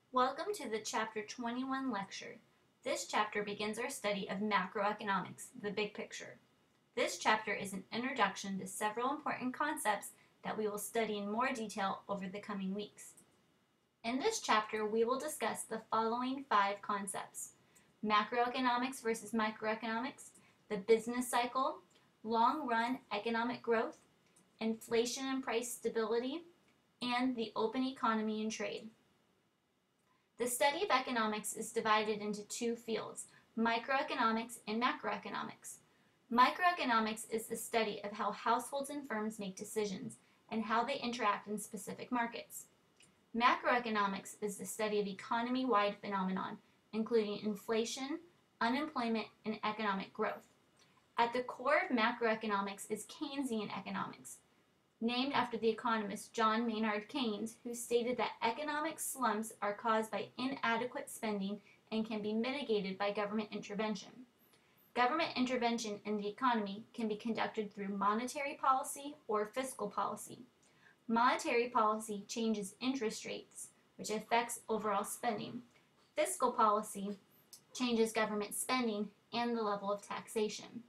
Welcome to the Chapter 21 lecture. This chapter begins our study of macroeconomics, the big picture. This chapter is an introduction to several important concepts that we will study in more detail over the coming weeks. In this chapter, we will discuss the following 5 concepts: macroeconomics versus microeconomics, the business cycle, long-run economic growth, inflation and price stability, and the open economy and trade. The study of economics is divided into 2 fields, microeconomics and macroeconomics. Microeconomics is the study of how households and firms make decisions and how they interact in specific markets. Macroeconomics is the study of economy-wide phenomenon, including inflation, unemployment, and economic growth. At the core of macroeconomics is Keynesian economics, named after the economist John Maynard Keynes, who stated that economic slumps are caused by inadequate spending and can be mitigated by government intervention. Government intervention in the economy can be conducted through monetary policy or fiscal policy. Monetary policy changes interest rates, which affects overall spending. Fiscal policy changes government spending and the level of taxation.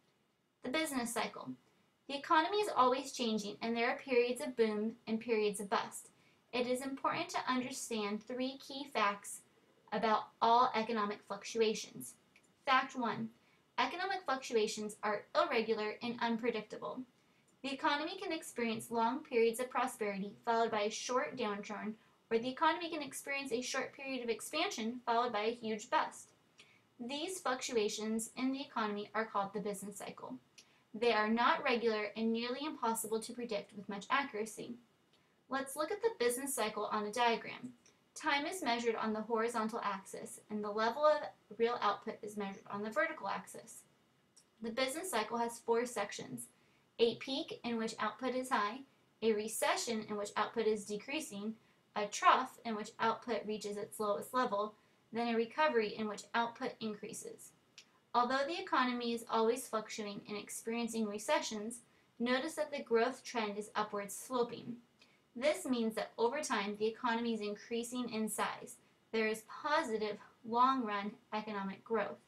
The business cycle. The economy is always changing, and there are periods of boom and periods of bust. It is important to understand 3 key facts about all economic fluctuations. Fact 1. Economic fluctuations are irregular and unpredictable. The economy can experience long periods of prosperity followed by a short downturn, or the economy can experience a short period of expansion followed by a huge bust. These fluctuations in the economy are called the business cycle. They are not regular and nearly impossible to predict with much accuracy. Let's look at the business cycle on a diagram. Time is measured on the horizontal axis, and the level of real output is measured on the vertical axis. The business cycle has 4 sections: a peak in which output is high, a recession in which output is decreasing, a trough in which output reaches its lowest level, then a recovery in which output increases. Although the economy is always fluctuating and experiencing recessions, notice that the growth trend is upward sloping. This means that over time the economy is increasing in size. There is positive long-run economic growth.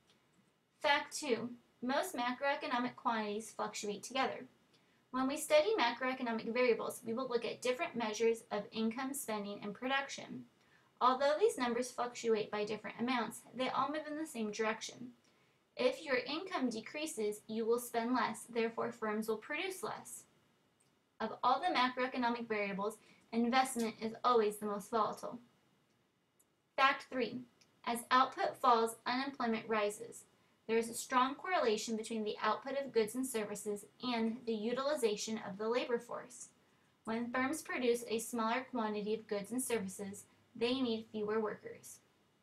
Fact 2. Most macroeconomic quantities fluctuate together. When we study macroeconomic variables, we will look at different measures of income, spending, and production. Although these numbers fluctuate by different amounts, they all move in the same direction. If your income decreases, you will spend less, therefore firms will produce less. Of all the macroeconomic variables, investment is always the most volatile. Fact 3. As output falls, unemployment rises. There is a strong correlation between the output of goods and services and the utilization of the labor force. When firms produce a smaller quantity of goods and services, they need fewer workers.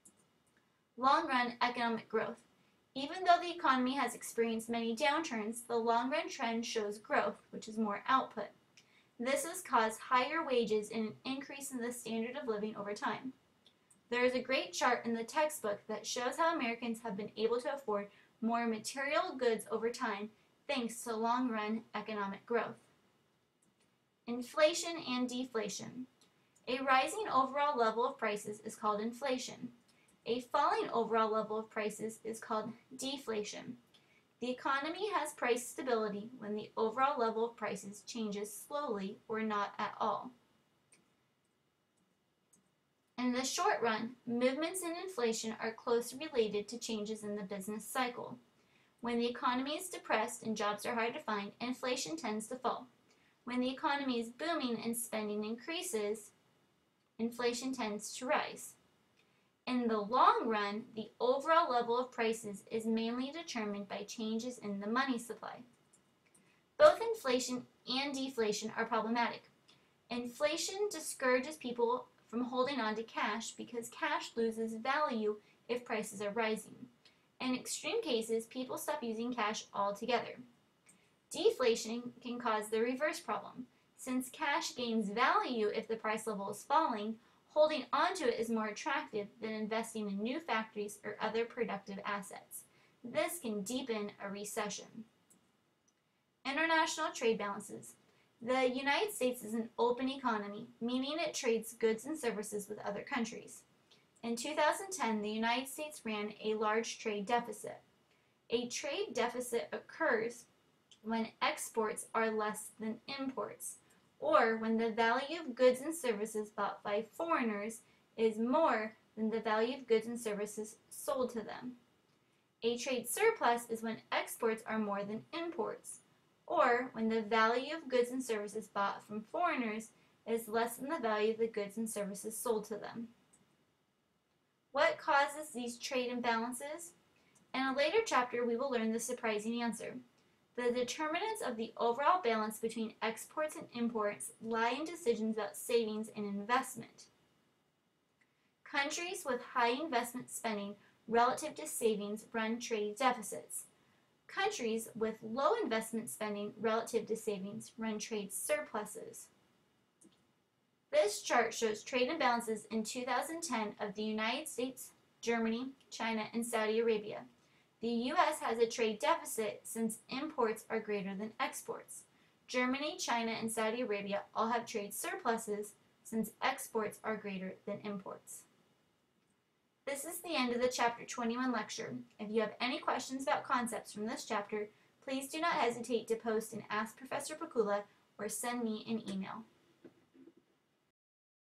Long-run economic growth. Even though the economy has experienced many downturns, the long-run trend shows growth, which is more output. This has caused higher wages and an increase in the standard of living over time. There is a great chart in the textbook that shows how Americans have been able to afford more material goods over time thanks to long-run economic growth. Inflation and deflation. A rising overall level of prices is called inflation. A falling overall level of prices is called deflation. The economy has price stability when the overall level of prices changes slowly or not at all. In the short run, movements in inflation are closely related to changes in the business cycle. When the economy is depressed and jobs are hard to find, inflation tends to fall. When the economy is booming and spending increases, inflation tends to rise. In the long run, the overall level of prices is mainly determined by changes in the money supply. Both inflation and deflation are problematic. Inflation discourages people from holding on to cash because cash loses value if prices are rising. In extreme cases, people stop using cash altogether. Deflation can cause the reverse problem. Since cash gains value if the price level is falling, holding onto it is more attractive than investing in new factories or other productive assets. This can deepen a recession. International trade balances. The United States is an open economy, meaning it trades goods and services with other countries. In 2010, the United States ran a large trade deficit. A trade deficit occurs when exports are less than imports, or when the value of goods and services bought by foreigners is more than the value of goods and services sold to them. A trade surplus is when exports are more than imports, or when the value of goods and services bought from foreigners is less than the value of the goods and services sold to them. What causes these trade imbalances? In a later chapter, we will learn the surprising answer. The determinants of the overall balance between exports and imports lie in decisions about savings and investment. Countries with high investment spending relative to savings run trade deficits. Countries with low investment spending relative to savings run trade surpluses. This chart shows trade imbalances in 2010 of the United States, Germany, China, and Saudi Arabia. The U.S. has a trade deficit since imports are greater than exports. Germany, China, and Saudi Arabia all have trade surpluses since exports are greater than imports. This is the end of the Chapter 21 lecture. If you have any questions about concepts from this chapter, please do not hesitate to post and ask Professor Pakula or send me an email.